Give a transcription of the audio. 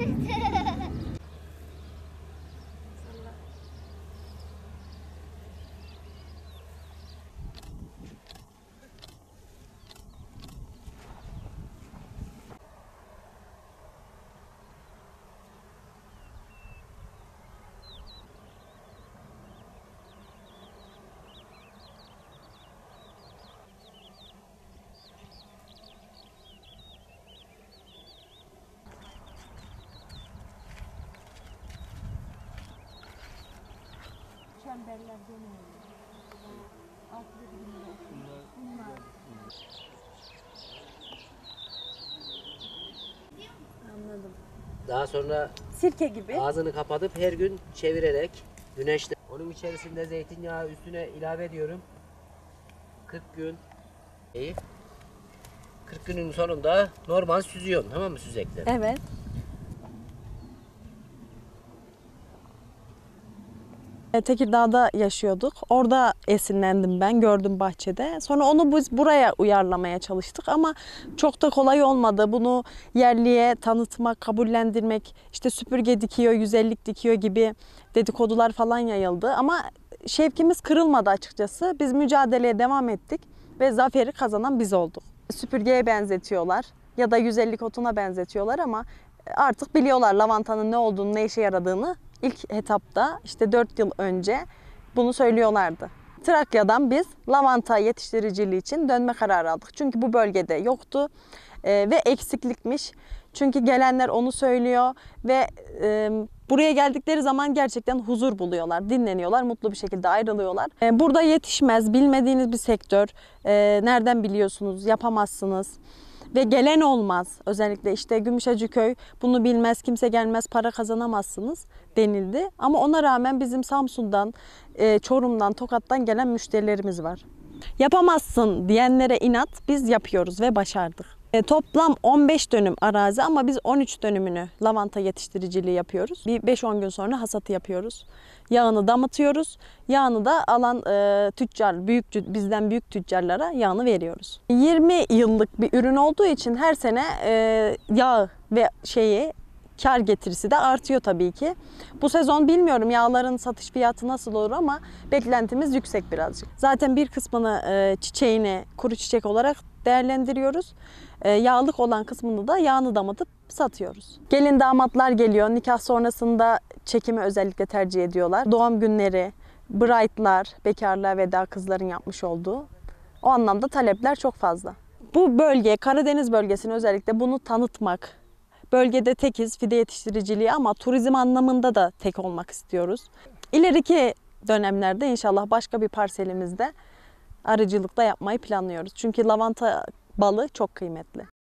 Çemberler dönüyor. Bunlar. Anladım. Daha sonra Sirke gibi. ağzını kapatıp her gün çevirerek güneşte. Onun içerisinde zeytinyağı üstüne ilave ediyorum. 40 gün. 40 günün sonunda normal süzüyorsun, tamam mı, süzekleri? Evet. Tekirdağ'da yaşıyorduk. Orada esinlendim ben, gördüm bahçede. Sonra onu biz buraya uyarlamaya çalıştık ama çok da kolay olmadı. Bunu yerliye tanıtmak, kabullendirmek, işte süpürge dikiyor, 150'lik dikiyor gibi dedikodular falan yayıldı. Ama şevkimiz kırılmadı açıkçası. Biz mücadeleye devam ettik ve zaferi kazanan biz olduk. Süpürgeye benzetiyorlar ya da 150'lik otuna benzetiyorlar ama artık biliyorlar lavantanın ne olduğunu, ne işe yaradığını. İlk etapta işte 4 yıl önce bunu söylüyorlardı. Trakya'dan biz lavanta yetiştiriciliği için dönme kararı aldık. Çünkü bu bölgede yoktu ve eksiklikmiş. Çünkü gelenler onu söylüyor ve buraya geldikleri zaman gerçekten huzur buluyorlar, dinleniyorlar, mutlu bir şekilde ayrılıyorlar. Burada yetişmez, bilmediğiniz bir sektör. Nereden biliyorsunuz, yapamazsınız. Ve gelen olmaz. Özellikle işte Gümüşhacıköy bunu bilmez, kimse gelmez, para kazanamazsınız denildi. Ama ona rağmen bizim Samsun'dan, Çorum'dan, Tokat'tan gelen müşterilerimiz var. Yapamazsın diyenlere inat, biz yapıyoruz ve başardık. Toplam 15 dönüm arazi ama biz 13 dönümünü lavanta yetiştiriciliği yapıyoruz. Bir 5-10 gün sonra hasatı yapıyoruz. Yağını damıtıyoruz. Yağını da alan tüccar, bizden büyük tüccarlara yağını veriyoruz. 20 yıllık bir ürün olduğu için her sene yağ ve kar getirisi de artıyor tabii ki. Bu sezon bilmiyorum yağların satış fiyatı nasıl olur ama beklentimiz yüksek birazcık. Zaten bir kısmını çiçeğini kuru çiçek olarak değerlendiriyoruz. Yağlık olan kısmını da yağını damatıp satıyoruz. Gelin damatlar geliyor. Nikah sonrasında çekimi özellikle tercih ediyorlar. Doğum günleri, bride'lar, bekarlığa veda kızların yapmış olduğu. O anlamda talepler çok fazla. Bu bölge, Karadeniz bölgesini özellikle bunu tanıtmak. Bölgede tekiz, fide yetiştiriciliği ama turizm anlamında da tek olmak istiyoruz. İleriki dönemlerde inşallah başka bir parselimizde arıcılıkta yapmayı planlıyoruz. Çünkü lavanta balı çok kıymetli.